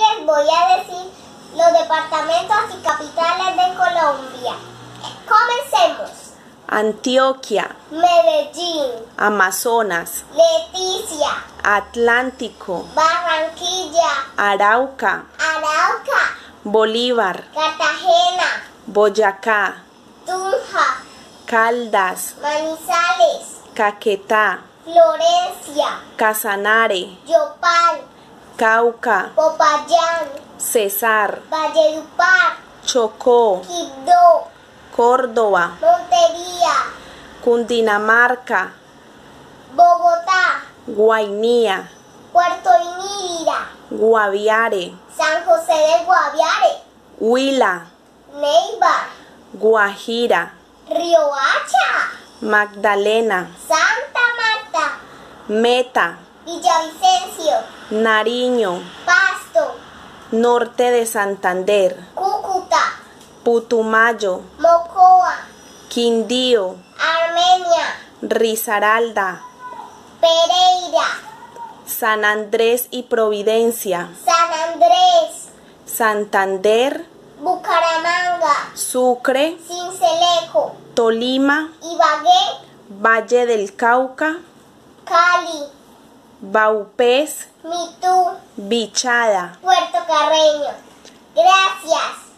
les voy a decir los departamentos y capitales de Colombia. Comencemos. Antioquia, Medellín, Amazonas, Leticia, Atlántico, Barranquilla, Arauca, Arauca, Bolívar, Cartagena, Boyacá, Tunja, Caldas, Manizales, Caquetá, Florencia, Casanare, Yopal, Cauca, Popayán, Cesar, Valledupar, Chocó, Quibdó, Córdoba, Montería, Cundinamarca, Bogotá, Guainía, Puerto Inírida, Guaviare, San José del Guaviare, Huila, Neiva, Guajira, Riohacha, Magdalena, Santa Marta, Meta, Villavicencio, Nariño, Pasto, Norte de Santander, Cúcuta, Putumayo, Mocoa, Quindío, Armenia, Risaralda, Pereira, San Andrés y Providencia, San Andrés, Santander, Bucaramanga, Sucre, Sincelejo, Tolima, Ibagué, Valle del Cauca, Cali, Vaupés, Mitú, Bichada. Puerto Carreño. Gracias.